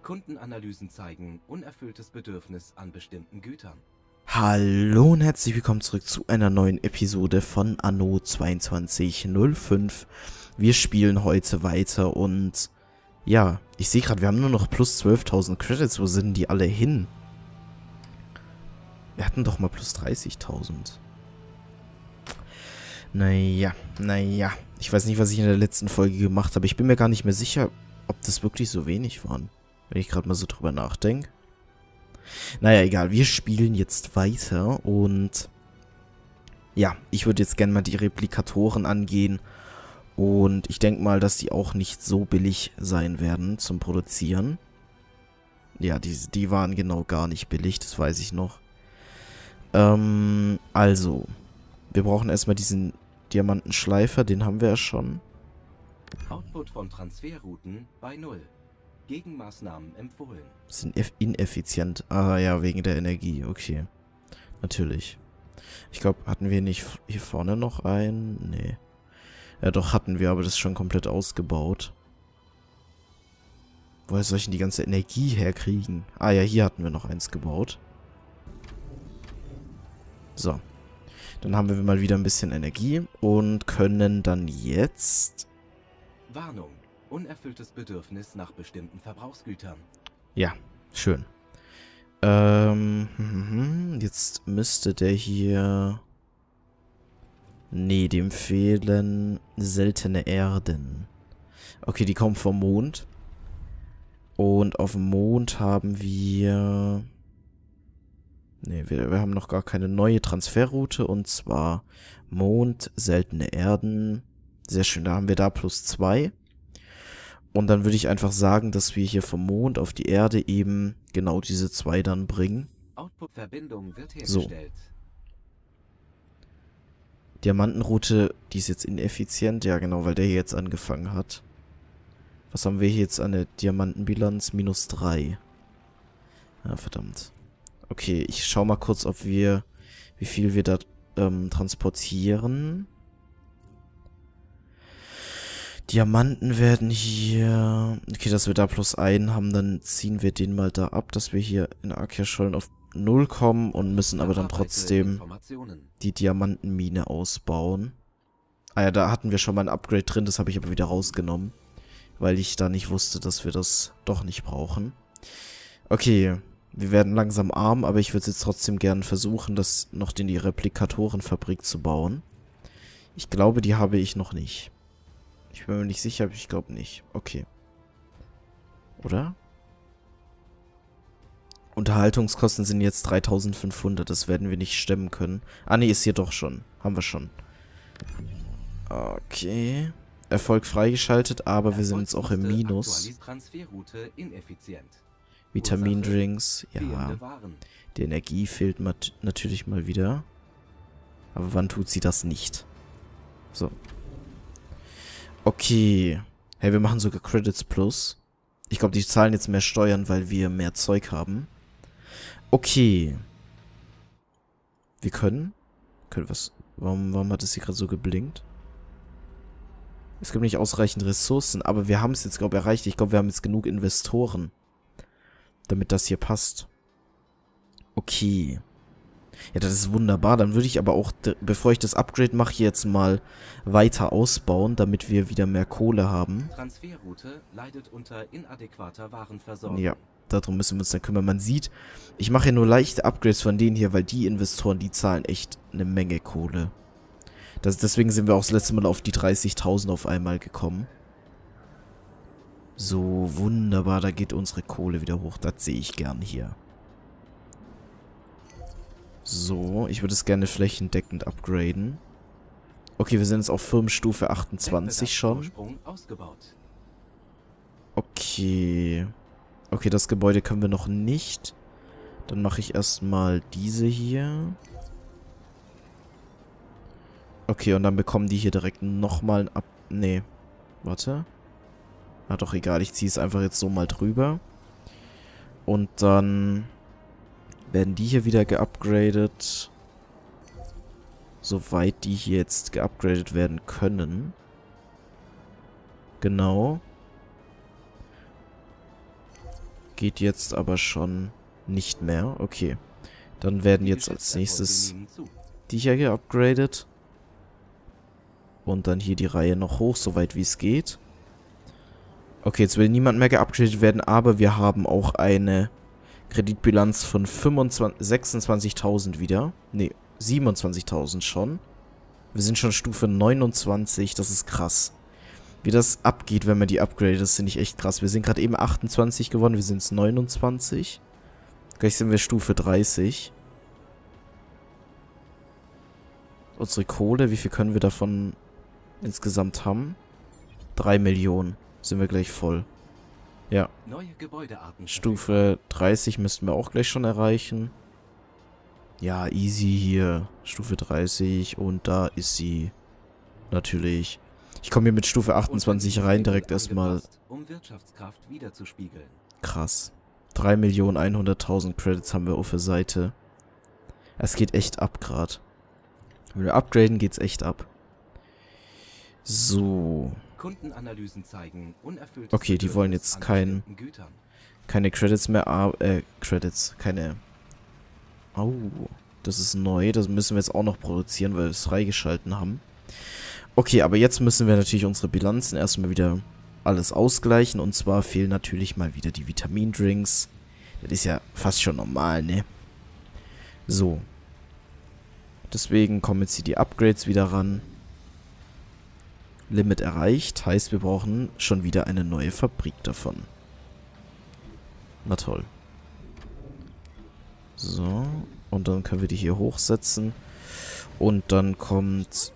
Kundenanalysen zeigen unerfülltes Bedürfnis an bestimmten Gütern. Hallo und herzlich willkommen zurück zu einer neuen Episode von Anno 2205. Wir spielen heute weiter und ja, ich sehe gerade, wir haben nur noch plus 12.000 Credits. Wo sind die alle hin? Wir hatten doch mal plus 30.000. Naja. Ich weiß nicht, was ich in der letzten Folge gemacht habe. Ich bin mir gar nicht mehr sicher, ob das wirklich so wenig waren. Wenn ich gerade mal so drüber nachdenke. Naja, egal. Wir spielen jetzt weiter und ja, ich würde jetzt gerne mal die Replikatoren angehen. Und ich denke mal, dass die auch nicht so billig sein werden zum Produzieren. Ja, die waren genau gar nicht billig, das weiß ich noch. Also, wir brauchen erstmal diesen Diamantenschleifer, den haben wir ja schon. Output von Transferrouten bei 0. Gegenmaßnahmen empfohlen. Sind ineffizient. Ah ja, wegen der Energie, okay. Natürlich. Ich glaube, hatten wir nicht hier vorne noch einen? Nee. Ja, doch hatten wir, aber das ist schon komplett ausgebaut. Woher soll ich denn die ganze Energie herkriegen? Ah ja, hier hatten wir noch eins gebaut. So. Dann haben wir mal wieder ein bisschen Energie und können dann jetzt... Warnung. Unerfülltes Bedürfnis nach bestimmten Verbrauchsgütern. Ja, schön. Jetzt müsste der hier... Nee, dem fehlen seltene Erden. Okay, die kommen vom Mond. Und auf dem Mond haben wir... Nee, wir haben noch gar keine neue Transferroute. Und zwar Mond, seltene Erden. Sehr schön, da haben wir da plus 2. Und dann würde ich einfach sagen, dass wir hier vom Mond auf die Erde eben genau diese 2 dann bringen. Output-Verbindung wird hergestellt. So. Diamantenroute, die ist jetzt ineffizient. Ja, genau, weil der hier jetzt angefangen hat. Was haben wir hier jetzt an der Diamantenbilanz? Minus 3. Ja, verdammt. Okay, ich schau mal kurz, ob wir... Wie viel wir da transportieren. Diamanten werden hier... Okay, dass wir da plus 1 haben, dann ziehen wir den mal da ab, dass wir hier in Akerschollen auf 0 kommen und müssen aber dann trotzdem die Diamantenmine ausbauen. Ah ja, da hatten wir schon mal ein Upgrade drin, das habe ich aber wieder rausgenommen, weil ich da nicht wusste, dass wir das doch nicht brauchen. Okay, wir werden langsam arm, aber ich würde jetzt trotzdem gerne versuchen, das noch in die Replikatorenfabrik zu bauen. Ich glaube, die habe ich noch nicht. Ich bin mir nicht sicher, aber ich glaube nicht. Okay. Oder? Unterhaltungskosten sind jetzt 3.500. Das werden wir nicht stemmen können. Ah, nee, ist hier doch schon. Haben wir schon. Okay. Erfolg freigeschaltet, aber wir sind jetzt auch im Minus. Vitamindrinks. Ja. Die Energie fehlt natürlich mal wieder. Aber wann tut sie das nicht? So. Okay. Hey, wir machen sogar Credits Plus. Ich glaube, die zahlen jetzt mehr Steuern, weil wir mehr Zeug haben. Okay. Wir können was... Warum hat es hier gerade so geblinkt? Es gibt nicht ausreichend Ressourcen, aber wir haben es jetzt, glaube ich, erreicht. Ich glaube, wir haben jetzt genug Investoren, damit das hier passt. Okay. Ja, das ist wunderbar. Dann würde ich aber auch, bevor ich das Upgrade mache, jetzt mal weiter ausbauen, damit wir wieder mehr Kohle haben. Transferroute leidet unter inadäquater Warenversorgung. Ja, darum müssen wir uns dann kümmern. Man sieht, ich mache ja nur leichte Upgrades von denen hier, weil die Investoren, die zahlen echt eine Menge Kohle. Deswegen sind wir auch das letzte Mal auf die 30.000 auf einmal gekommen. So, wunderbar. Da geht unsere Kohle wieder hoch. Das sehe ich gern hier. So, ich würde es gerne flächendeckend upgraden. Okay, wir sind jetzt auf Firmenstufe 28 schon. Okay. Okay, das Gebäude können wir noch nicht. Dann mache ich erstmal diese hier. Okay, und dann bekommen die hier direkt nochmal ein Nee. Warte. Na doch, egal. Ich ziehe es einfach jetzt so mal drüber. Und dann... werden die hier wieder geupgradet. Soweit die hier jetzt geupgradet werden können. Genau. geht jetzt aber schon nicht mehr. Okay. Dann werden jetzt als nächstes die hier geupgradet. Und dann hier die Reihe noch hoch, soweit wie es geht. Okay, jetzt will niemand mehr geupgradet werden, aber wir haben auch eine Kreditbilanz von 26.000 wieder. Ne, 27.000 schon. Wir sind schon Stufe 29, das ist krass. Wie das abgeht, wenn man die upgradet, das finde ich echt krass. Wir sind gerade eben 28 geworden, wir sind jetzt 29. Gleich sind wir Stufe 30. Unsere Kohle, wie viel können wir davon insgesamt haben? 3 Millionen. Sind wir gleich voll. Ja. Stufe 30 müssten wir auch gleich schon erreichen. Ja, easy hier. Stufe 30 und da ist sie. Natürlich. Ich komme hier mit Stufe 28 rein, direkt erstmal. Krass. 3.100.000 Credits haben wir auf der Seite. Es geht echt ab gerade. Wenn wir upgraden, geht's echt ab. So. Kundenanalysen zeigen unerfülltes Okay, die wollen jetzt keine Credits mehr, Credits, keine... Oh, das ist neu, das müssen wir jetzt auch noch produzieren, weil wir es freigeschalten haben. Okay, aber jetzt müssen wir natürlich unsere Bilanzen erstmal wieder alles ausgleichen, und zwar fehlen natürlich mal wieder die Vitamindrinks. Das ist ja fast schon normal, ne? So. Deswegen kommen jetzt hier die Upgrades wieder ran. Limit erreicht, heißt wir brauchen schon wieder eine neue Fabrik davon. Na toll. So, und dann können wir die hier hochsetzen. Und dann kommt...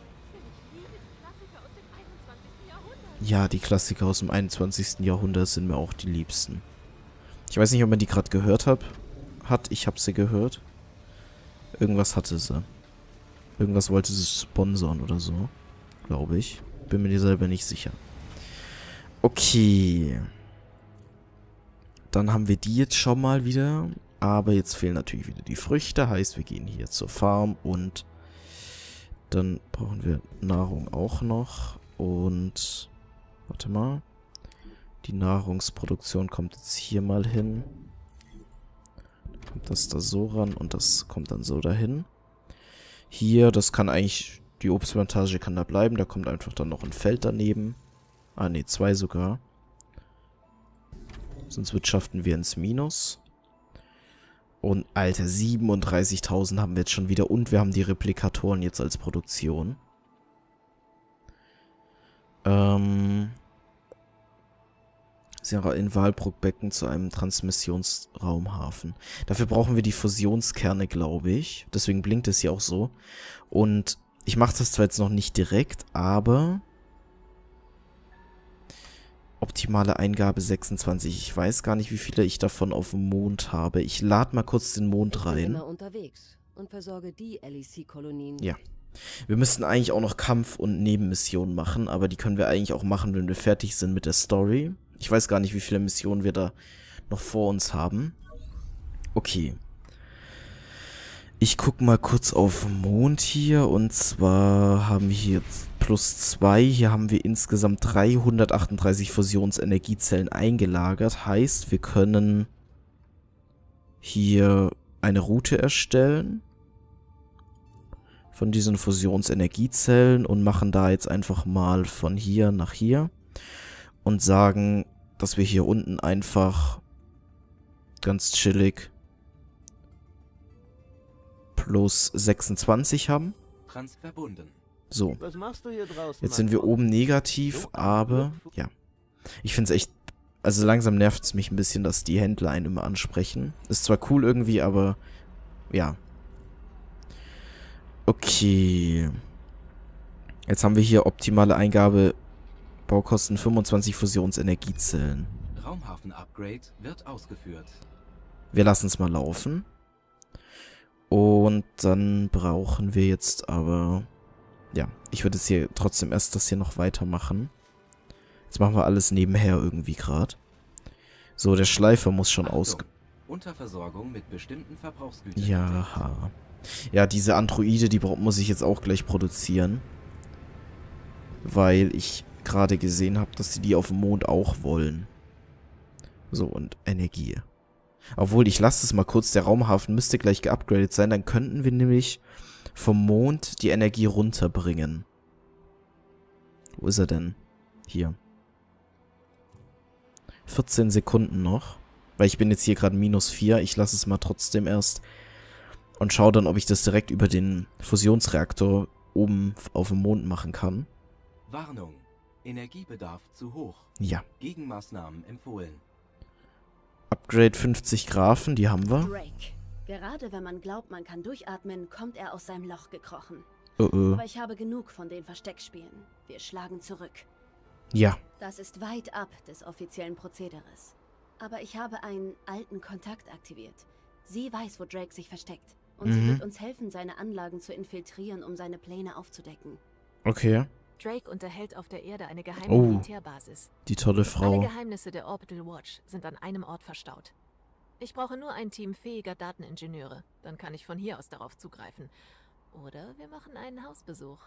Ja, die Klassiker aus dem 21. Jahrhundert sind mir auch die liebsten. Ich weiß nicht, ob man die gerade gehört hat. Ich habe sie gehört. Irgendwas hatte sie. Irgendwas wollte sie sponsern oder so. Glaube ich. Bin mir selber nicht sicher. Okay. Dann haben wir die jetzt schon mal wieder. Aber jetzt fehlen natürlich wieder die Früchte. Heißt, wir gehen hier zur Farm und dann brauchen wir Nahrung auch noch. Und warte mal. Die Nahrungsproduktion kommt jetzt hier mal hin. Dann kommt das da so ran und das kommt dann so dahin. Hier, das kann eigentlich... Die Obstplantage kann da bleiben, da kommt einfach dann noch ein Feld daneben. Ah ne, 2 sogar. Sonst wirtschaften wir ins Minus. Und Alter, 37.000 haben wir jetzt schon wieder. Und wir haben die Replikatoren jetzt als Produktion. Sind ja in Walbruckbecken zu einem Transmissionsraumhafen. Dafür brauchen wir die Fusionskerne, glaube ich. Deswegen blinkt es hier auch so. Und ich mache das zwar jetzt noch nicht direkt, aber optimale Eingabe 26. Ich weiß gar nicht, wie viele ich davon auf dem Mond habe. Ich lade mal kurz den Mond rein. Ja. Wir müssten eigentlich auch noch Kampf- und Nebenmissionen machen, aber die können wir eigentlich auch machen, wenn wir fertig sind mit der Story. Ich weiß gar nicht, wie viele Missionen wir da noch vor uns haben. Okay. Ich gucke mal kurz auf den Mond hier, und zwar haben wir hier +2. Hier haben wir insgesamt 338 Fusionsenergiezellen eingelagert. Heißt, wir können hier eine Route erstellen von diesen Fusionsenergiezellen und machen da jetzt einfach mal von hier nach hier und sagen, dass wir hier unten einfach ganz chillig +26 haben. So. Jetzt sind wir oben negativ, aber ja. Ich finde es echt, also langsam nervt es mich ein bisschen, dass die Händler einen immer ansprechen. Ist zwar cool irgendwie, aber ja. Okay. Jetzt haben wir hier optimale Eingabe, Baukosten 25 Fusionsenergiezellen. Raumhafen-Upgrade wird ausgeführt. Wir lassen es mal laufen. Und dann brauchen wir jetzt aber... Ja, ich würde jetzt hier trotzdem erst das hier noch weitermachen. Jetzt machen wir alles nebenher irgendwie gerade. So, der Schleifer muss schon Unterversorgung mit bestimmten Verbrauchsgütern. Ja. Ja, diese Androide, die muss ich jetzt auch gleich produzieren. Weil ich gerade gesehen habe, dass sie die auf dem Mond auch wollen. So, und Energie. Obwohl, ich lasse es mal kurz. Der Raumhafen müsste gleich geupgradet sein. Dann könnten wir nämlich vom Mond die Energie runterbringen. Wo ist er denn? Hier. 14 Sekunden noch. Weil ich bin jetzt hier gerade -4. Ich lasse es mal trotzdem erst. Und schaue dann, ob ich das direkt über den Fusionsreaktor oben auf dem Mond machen kann. Warnung. Energiebedarf zu hoch. Ja. Gegenmaßnahmen empfohlen. Upgrade 50 Graphen, die haben wir. Drake. Gerade wenn man glaubt, man kann durchatmen, kommt er aus seinem Loch gekrochen. Aber ich habe genug von den Versteckspielen. Wir schlagen zurück. Ja. Das ist weit ab des offiziellen Prozederes. Aber ich habe einen alten Kontakt aktiviert. Sie weiß, wo Drake sich versteckt. Und sie wird uns helfen, seine Anlagen zu infiltrieren, um seine Pläne aufzudecken. Okay. Drake unterhält auf der Erde eine geheime Oh. Militärbasis. Die tolle Alle Frau. Geheimnisse der Orbital Watch sind an einem Ort verstaut. Ich brauche nur ein Team fähiger Dateningenieure. Dann kann ich von hier aus darauf zugreifen. Oder wir machen einen Hausbesuch.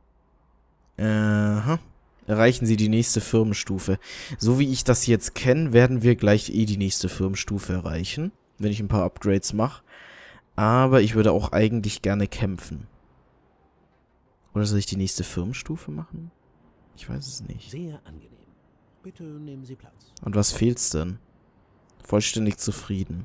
Aha. Erreichen Sie die nächste Firmenstufe. So wie ich das jetzt kenne, werden wir gleich die nächste Firmenstufe erreichen. Wenn ich ein paar Upgrades mache. Aber ich würde auch eigentlich gerne kämpfen. Oder soll ich die nächste Firmenstufe machen? Ich weiß es nicht. Sehr angenehm. Bitte nehmen Sie Platz. Und was fehlt's denn? Vollständig zufrieden.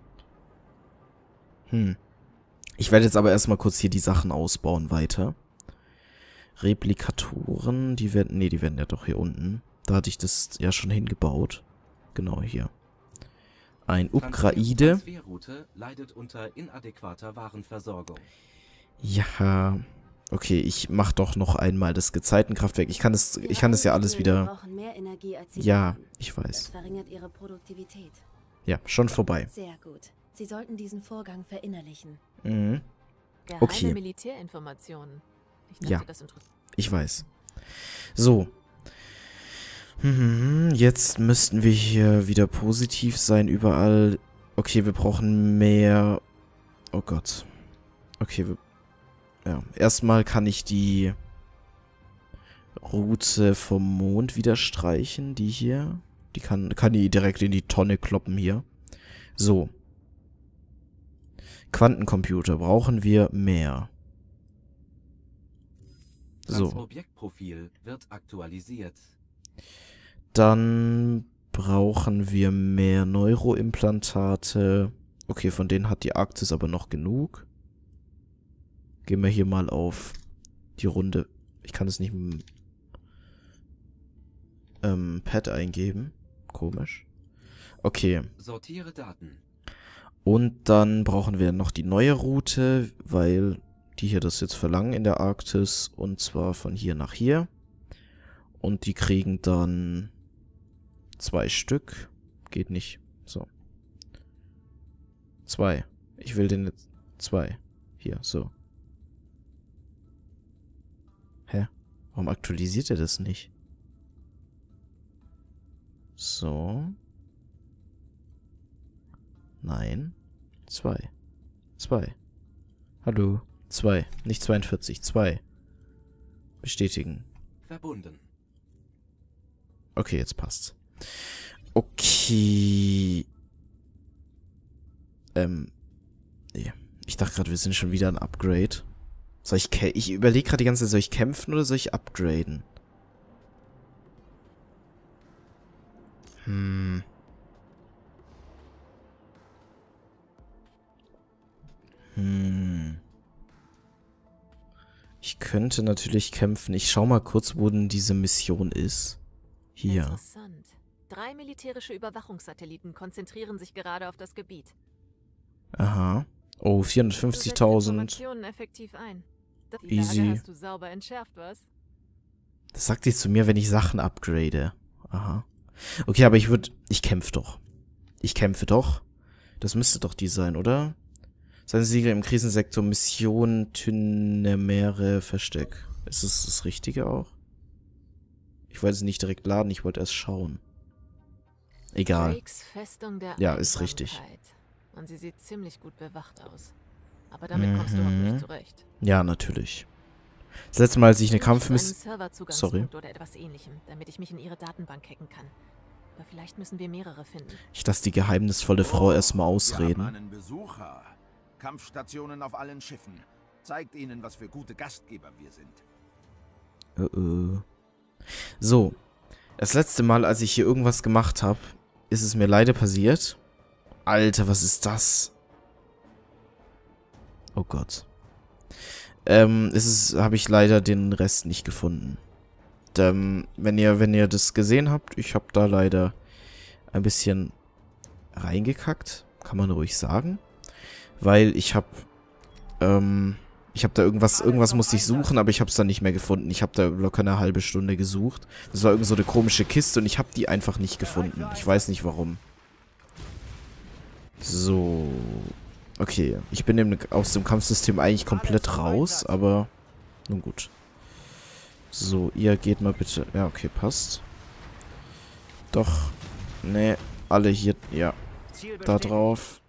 Ich werde jetzt aber erstmal kurz hier die Sachen ausbauen weiter. Replikatoren, die werden ja doch hier unten. Da hatte ich das ja schon hingebaut. Genau hier. Ein Ukraide. Transferroute leidet unter inadäquater Warenversorgung. Ja. Okay, ich mach doch noch einmal das Gezeitenkraftwerk. Ich kann das ja alles wieder. Brauchen mehr Energie, als sie Ja, brauchen. ich Das weiß. verringert ihre Produktivität. Ja, schon vorbei. Sehr gut. Sie sollten diesen Vorgang verinnerlichen. Mhm. Geheime Okay. Militärinformationen. Ich dachte, Ja. das interessiert. Ich weiß. So. Jetzt müssten wir hier wieder positiv sein überall. Okay, wir brauchen mehr. Oh Gott. Okay, ja. Erstmal kann ich die Route vom Mond wieder streichen. Die hier. Die kann die direkt in die Tonne kloppen hier. So. Quantencomputer. Brauchen wir mehr. Das So. Objektprofil wird aktualisiert. Dann brauchen wir mehr Neuroimplantate. Okay, von denen hat die Arktis aber noch genug. Gehen wir hier mal auf die Runde. Ich kann es nicht mit dem Pad eingeben. Komisch. Okay. Sortiere Daten. Und dann brauchen wir noch die neue Route, weil die hier das jetzt verlangen in der Arktis. Und zwar von hier nach hier. Und die kriegen dann 2 Stück. Geht nicht. So. 2. Ich will den jetzt 2. Hier, so. Hä? Warum aktualisiert er das nicht? So. Nein. 2. 2. Hallo. 2. Nicht 42. 2. Bestätigen. Verbunden. Okay, jetzt passt's. Okay. Nee. Ich dachte gerade, wir sind schon wieder ein Upgrade. Ich überlege gerade die ganze Zeit, soll ich kämpfen oder soll ich upgraden? Ich könnte natürlich kämpfen. Ich schau mal kurz, wo denn diese Mission ist. Hier. Interessant. 3 militärische Überwachungssatelliten konzentrieren sich gerade auf das Gebiet. Aha. Oh, Du setzt 450.000. Informationen effektiv ein. Die Easy. Lage hast du sauber entschärft, was? Das sagt ihr zu mir, wenn ich Sachen upgrade. Aha. Okay, aber ich kämpfe doch. Ich kämpfe doch. Das müsste doch die sein, oder? Sein Sieger im Krisensektor, Mission Tynnemere Versteck. Ist es das Richtige auch? Ich wollte es nicht direkt laden, ich wollte erst schauen. Egal. Drakes Festung der Ja, ist richtig. Einsamkeit. Und sie sieht ziemlich gut bewacht aus. Aber damit kommst du hoffentlich zurecht. Ja, natürlich. Das letzte Mal, als ich eine Suche nach einem Kampfmission... Serverzugangspunkt Sorry. oder etwas ähnlichem, damit ich mich in ihre Datenbank hacken kann. Aber vielleicht müssen wir mehrere finden. Ich lasse die geheimnisvolle Frau erstmal Wir haben ausreden. einen Besucher. Kampfstationen auf allen Schiffen. Zeigt ihnen, was für gute Gastgeber wir sind. So. Das letzte Mal, als ich hier irgendwas gemacht habe, ist es mir leider passiert. Alter, was ist das? Oh Gott. Habe ich leider den Rest nicht gefunden. Wenn ihr das gesehen habt, ich habe da leider ein bisschen reingekackt. Kann man ruhig sagen. Weil ich habe da irgendwas musste ich suchen, aber ich habe es dann nicht mehr gefunden. Ich habe da locker eine halbe Stunde gesucht. Das war irgend so eine komische Kiste und ich habe die einfach nicht gefunden. Ich weiß nicht warum. So. Okay, ich bin aus dem Kampfsystem eigentlich komplett raus, aber nun gut. So, ihr geht mal bitte. Ja, okay, passt. Doch. Nee, alle hier, ja. Da drauf.